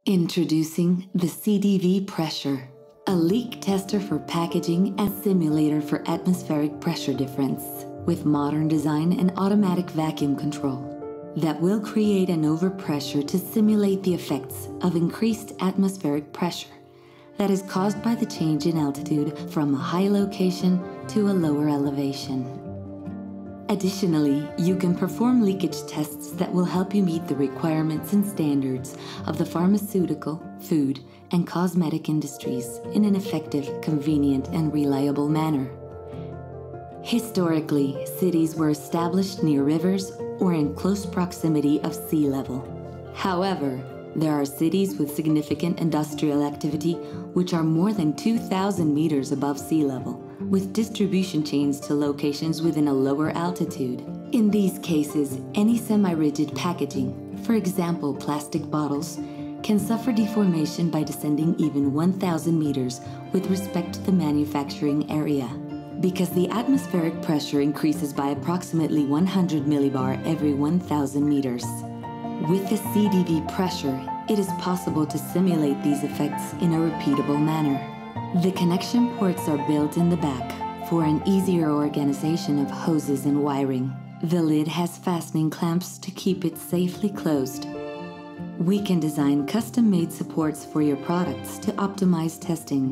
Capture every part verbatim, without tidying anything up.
Introducing the C D V Pressure, a leak tester for packaging and simulator for atmospheric pressure difference, with modern design and automatic vacuum control that will create an overpressure to simulate the effects of increased atmospheric pressure that is caused by the change in altitude from a high location to a lower elevation. Additionally, you can perform leakage tests that will help you meet the requirements and standards of the pharmaceutical, food, and cosmetic industries in an effective, convenient, and reliable manner. Historically, cities were established near rivers or in close proximity of sea level. However, there are cities with significant industrial activity which are more than two thousand meters above sea level, with distribution chains to locations within a lower altitude. In these cases, any semi-rigid packaging, for example plastic bottles, can suffer deformation by descending even one thousand meters with respect to the manufacturing area, because the atmospheric pressure increases by approximately one hundred millibar every one thousand meters. With the C D V pressure, it is possible to simulate these effects in a repeatable manner. The connection ports are built in the back for an easier organization of hoses and wiring. The lid has fastening clamps to keep it safely closed. We can design custom-made supports for your products to optimize testing.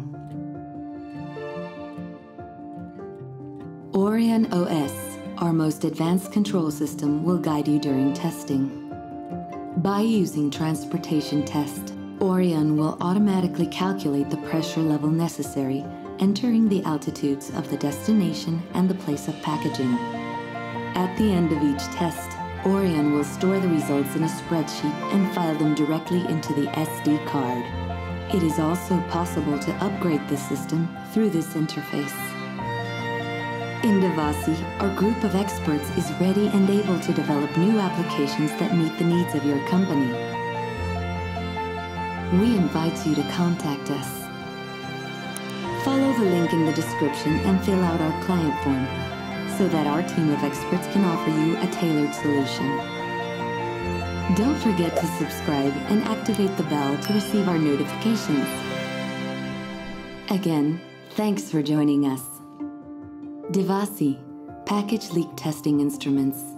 Orion O S, our most advanced control system, will guide you during testing. By using Transportation Test, Orion will automatically calculate the pressure level necessary, entering the altitudes of the destination and the place of packaging. At the end of each test, Orion will store the results in a spreadsheet and file them directly into the S D card. It is also possible to upgrade the system through this interface. In D V A C I, our group of experts is ready and able to develop new applications that meet the needs of your company. We invite you to contact us. Follow the link in the description and fill out our client form so that our team of experts can offer you a tailored solution. Don't forget to subscribe and activate the bell to receive our notifications. Again, thanks for joining us. D V A C I, Package Leak Testing Instruments.